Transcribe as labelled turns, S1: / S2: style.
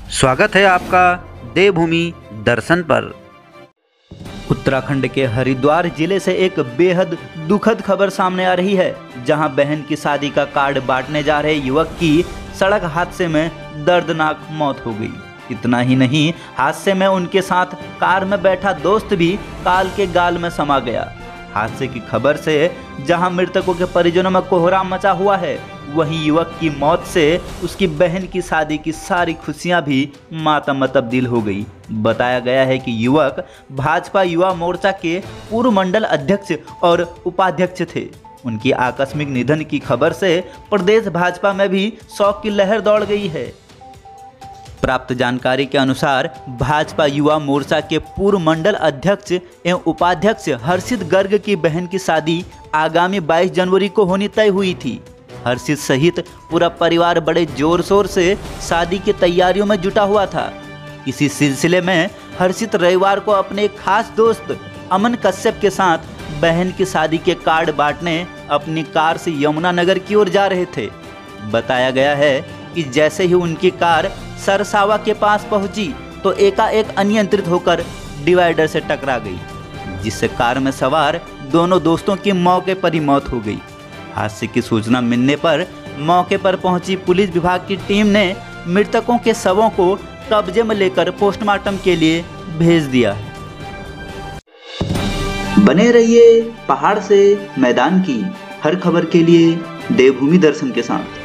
S1: स्वागत है आपका देवभूमि दर्शन पर। उत्तराखंड के हरिद्वार जिले से एक बेहद दुखद खबर सामने आ रही है, जहां बहन की शादी का कार्ड बांटने जा रहे युवक की सड़क हादसे में दर्दनाक मौत हो गई। इतना ही नहीं, हादसे में उनके साथ कार में बैठा दोस्त भी काल के गाल में समा गया। हादसे की खबर से जहां मृतकों के परिजनों में कोहराम मचा हुआ है, वहीं युवक की मौत से उसकी बहन की शादी की सारी खुशियां भी मातम में तब्दील हो गई। बताया गया है कि युवक भाजपा युवा मोर्चा के पूर्व मंडल अध्यक्ष और उपाध्यक्ष थे। उनकी आकस्मिक निधन की खबर से प्रदेश भाजपा में भी शोक की लहर दौड़ गई है। प्राप्त जानकारी के अनुसार भाजपा युवा मोर्चा के पूर्व मंडल अध्यक्ष एवं उपाध्यक्ष हर्षित गर्ग की बहन की शादी आगामी 22 जनवरी को होनी तय हुई थी। हर्षित सहित पूरा परिवार बड़े जोर शोर से शादी की तैयारियों में जुटा हुआ था। इसी सिलसिले में हर्षित रविवार को अपने एक खास दोस्त अमन कश्यप के साथ बहन की शादी के कार्ड बांटने अपनी कार से यमुनानगर की ओर जा रहे थे। बताया गया है कि जैसे ही उनकी कार सरसावा के पास पहुंची तो एकाएक अनियंत्रित होकर डिवाइडर से टकरा गई, जिससे कार में सवार दोनों दोस्तों की मौके पर ही मौत हो गई। हादसे की सूचना मिलने पर मौके पर पहुंची पुलिस विभाग की टीम ने मृतकों के शवों को कब्जे में लेकर पोस्टमार्टम के लिए भेज दिया है। बने रहिए पहाड़ से मैदान की हर खबर के लिए देवभूमि दर्शन के साथ।